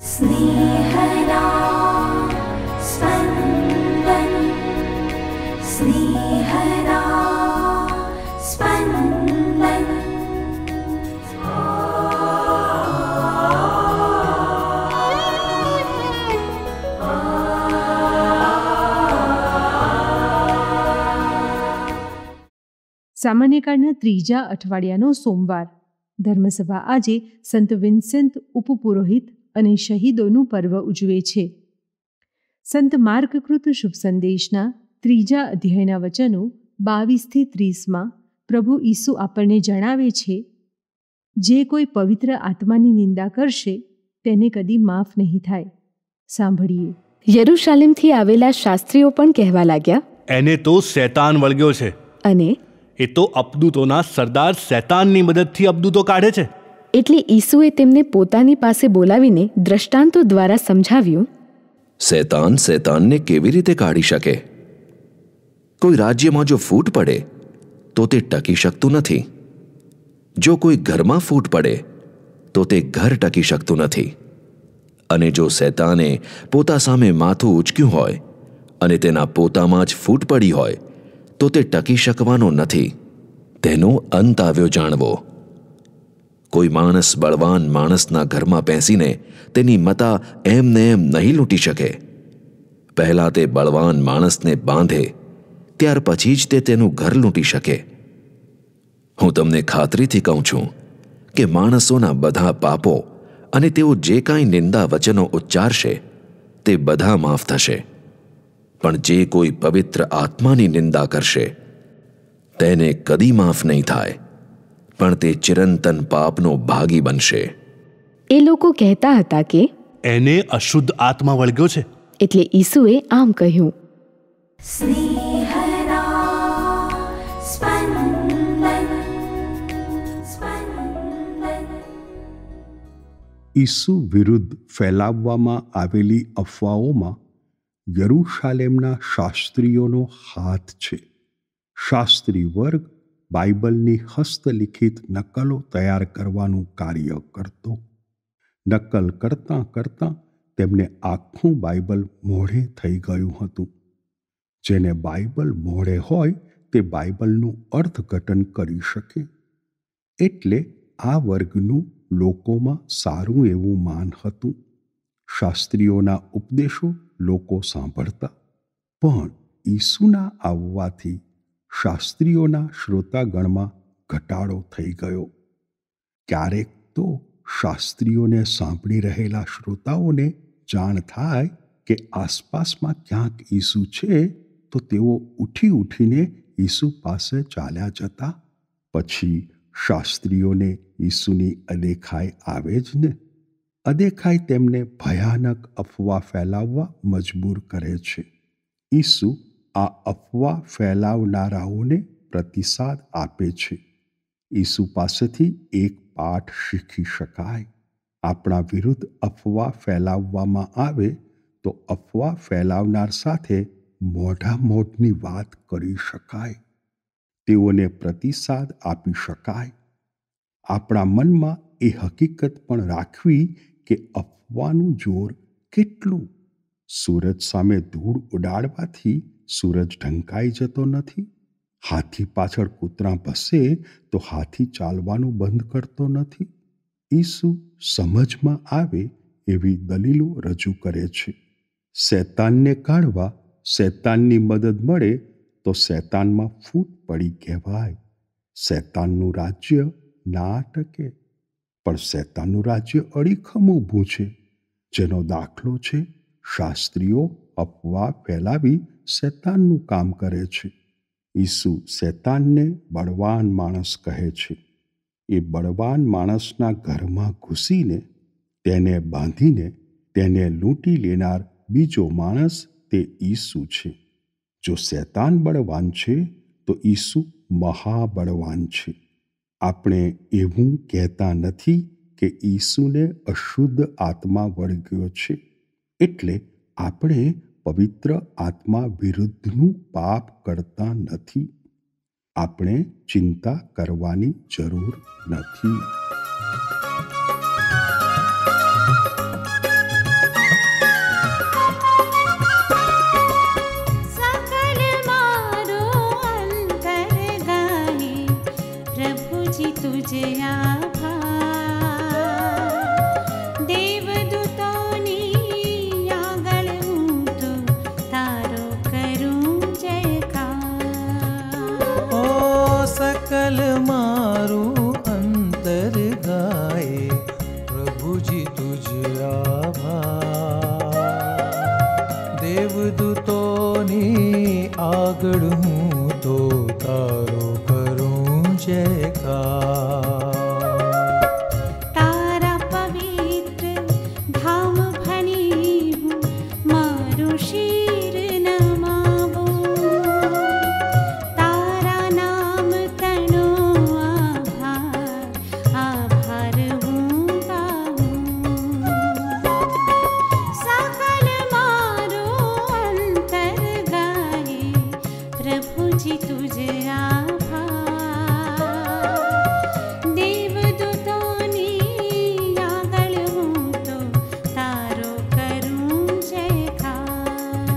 સ્નેહના સ્પંદન, સ્નેહના સ્પંદન. સામાન્ય કાળના ત્રીજા અઠવાડિયાનો સોમવાર. ધર્મસભા આજે સંત વિન્સેન્ટ ઉપપુરોહિત અને શહીદોનું પર્વ ઉજવે છે. સંત માર્કકૃત શુભ સંદેશના ત્રીજા અધ્યાયના વચનો 22-30 પ્રભુ ઈસુ આપણને જણાવે છે, જે કોઈ પવિત્ર આત્માની નિંદા કરશે તેને કદી માફ નહીં થાય. સાંભળીએ. યરૂશાલેમથી આવેલા શાસ્ત્રીઓ પણ કહેવા લાગ્યા, એને તો શૈતાન વળગ્યો છે, અને એ તો અબદૂતોના સરદાર શૈતાનની મદદથી અબદૂતો કાઢે છે. એટલે ઈસુએ તેમને પોતાની પાસે બોલાવીને દ્રષ્ટાંતો દ્વારા સમજાવ્યું, શૈતાન શૈતાનને કેવી રીતે કાઢી શકે? કોઈ રાજ્યમાં જો ફૂટ પડે તો તે ટકી શકતું નથી. જો કોઈ ઘરમાં ફૂટ પડે તો તે ઘર ટકી શકતું નથી. અને જો શૈતાને પોતા સામે માથું ઉંચક્યું હોય અને તેના પોતામાં જ ફૂટ પડી હોય તો તે ટકી શકવાનો નથી. તેનો અંત આવ્યો જાણવો. કોઈ માણસ બળવાન માણસના ઘરમાં બેસીને તેની મતા એમને એમ નહીં લૂંટી શકે. પહેલાં તે બળવાન માણસને બાંધે, ત્યાર પછી જ તે તેનું ઘર લૂંટી શકે. હું તમને ખાતરીથી કહું છું કે માણસોના બધા પાપો અને તેઓ જે કાંઈ નિંદા વચનો ઉચ્ચારશે તે બધા માફ થશે. પણ જે કોઈ પવિત્ર આત્માની નિંદા કરશે તેને કદી માફ નહીં થાય, પણ તે ચિરંતન પાપનો ભાગી બનશે. એ લોકો કહેતા હતા કે એને અશુદ્ધ આત્મા વળગ્યો છે. એટલે ઈસુએ આમ કહ્યું, સ્નેહના સ્પંદન, સ્પંદન. ઈસુ વિરુદ્ધ ફેલાવવામાં આવેલી અફવાઓમાં યરૂશાલેમના શાસ્ત્રીઓનો હાથ છે. શાસ્ત્રી વર્ગ બાઇબલની હસ્તલિખિત નકલો તૈયાર કરવાનું કાર્ય કરતો. નકલ કરતાં કરતાં તેમને આખું બાઇબલ મોઢે થઈ ગયું હતું. જેને બાઇબલ મોઢે હોય તે બાઇબલનું અર્થઘટન કરી શકે. એટલે આ વર્ગનું લોકોમાં સારું એવું માન હતું. શાસ્ત્રીઓના ઉપદેશો લોકો સાંભળતા. પણ ઈસુના આવવાથી શાસ્ત્રીઓના શ્રોતાગણમાં ઘટાડો થઈ ગયો. ક્યારેક તો શાસ્ત્રીઓને સાંભળી રહેલા શ્રોતાઓને જાણ થાય કે આસપાસમાં ક્યાંક ઈસુ છે તો તેઓ ઉઠીને ઈસુ પાસે ચાલ્યા જતા. પછી શાસ્ત્રીઓને ઈસુની અદેખાઈ આવે જ ને. અદેખાઈ તેમને ભયાનક અફવા ફેલાવવા મજબૂર કરે છે. ઈસુ આ અફવા ફેલાવનારાઓને પ્રતિસાદ આપે છે. ઈસુ પાસેથી એક પાઠ શીખી શકાય. આપણા વિરુદ્ધ અફવા ફેલાવવામાં આવે તો અફવા ફેલાવનાર સાથે મોઢામોઢની વાત કરી શકાય. તેઓને પ્રતિસાદ આપી શકાય. આપણા મનમાં એ હકીકત પણ રાખવી કે અફવાનું જોર કેટલું. સૂરજ સામે ધૂળ ઉડાડવાથી સૂરજ ઢંકાઈ જતો નથી. હાથી પાછળ કૂતરા ભસે તો હાથી ચાલવાનું બંધ કરતો નથી. ઈસુ સમજમાં આવે એવી દલીલો રજૂ કરે છે. શૈતાનને કાઢવા શૈતાનની મદદ મળે તો શૈતાનમાં ફૂટ પડી કહેવાય. શૈતાનનું રાજ્ય ના ટકે. પણ શૈતાનનું રાજ્ય અડીખમ ઊભું છે, જેનો દાખલો છે શાસ્ત્રીઓ અફવા ફેલાવી શૈતાનનું કામ કરે છે. ઈસુ શૈતાનને બળવાન માણસ કહે છે. એ બળવાન માણસના ઘરમાં ઘૂસીને તેને બાંધીને તેને લૂંટી લેનાર બીજો માણસ તે ઈસુ છે. જો શૈતાન બળવાન છે તો ઈસુ મહાબળવાન છે. આપણે એવું કહેતા નથી કે ઈસુને અશુદ્ધ આત્મા વળગ્યો છે એટલે આપણે પવિત્ર આત્મા વિરુદ્ધનું પાપ કરતા નથી. આપણે ચિંતા કરવાની જરૂર નથી. पकड़ूं तो तारो करूं जयकार। तारा पवित्र धाम भणी हूँ, मारू शीर नमावो। तारा नाम तनो आभार, आभार हूँ गाऊं। सकल मारो अंतर गाए, प्रभु जी तुझे आभार। देवदूतोनी आगळ हूँ तो तारो करूं जयकार।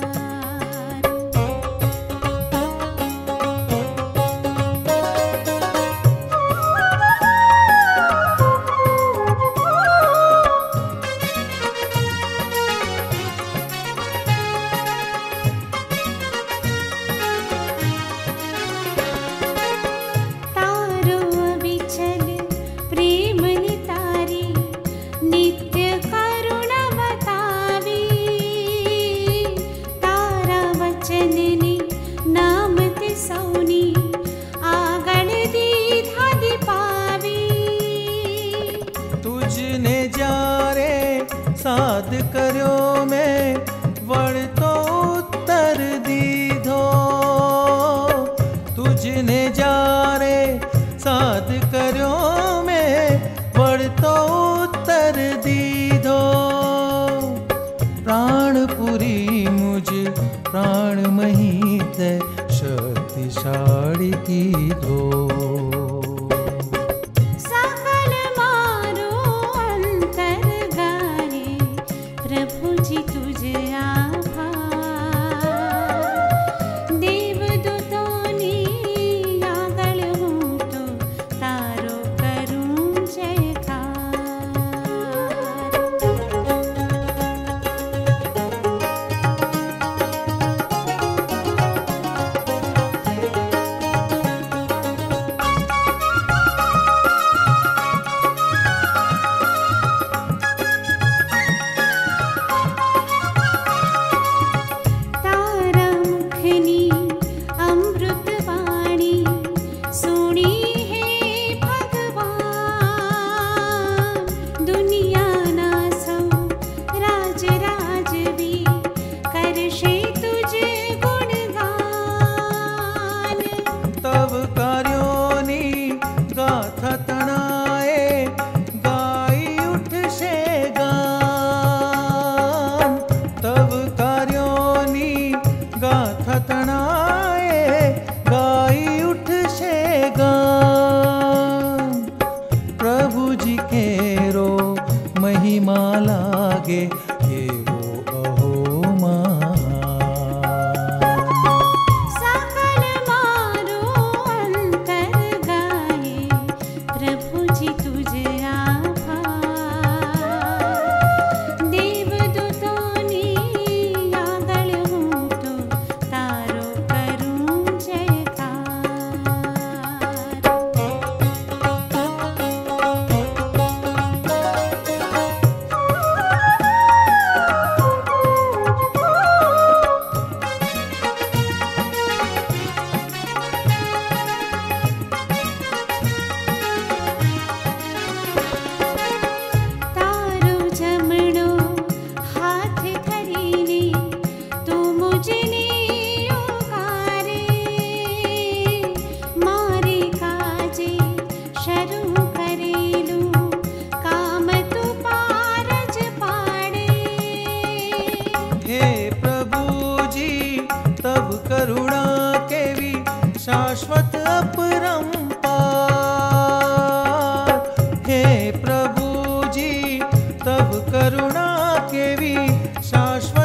तारो अविचल प्रेम नितारी, नित्य करुणा बतावी। तारा वचननी नाम ते सौनी, आगळ दीधा दीपावी। तुझने जारे साध कर्यो में वळतो उत्तर दीधो। तुझने जारे साध कर्यो में वळतो उत्तर दीधो। प्राणपुरी मुझ प्राणमही ते शक्तिशाળી कीधो। सकल मारो अंतर गाए, प्रभु जी तुझे आभार। देवदूतोनी आगळ हूँ तो तारो करूं जयकार। तारा मुखनी अमृतवाणी, सुनी है भगवान। दुनिया ना सौ राज राजवी, करशे तुझे गुणगान। तव कार्योनी गाथा तणाए, गाई उठशे गान। तव कार्योनी गाथा तणाए, गाई उठशे गान। प्रभु जी केरो महिमा लागे, केवो अहो महान। सकल मारो अंतर गाए, प्रभु जी तुझे आभार। देवदूतोनी आगळ हूँ तो तारो करूं जयकार। तारो जमणो हाथ धरीने, तू मुझने उगारे। मारे काजे शरू करेलू, काम तू पारज पाड़े। हे प्रभु जी तब करुणा केवी शाश्वत अपरंपार। हे प्रभु जी तब करुणा केवी शाश्वत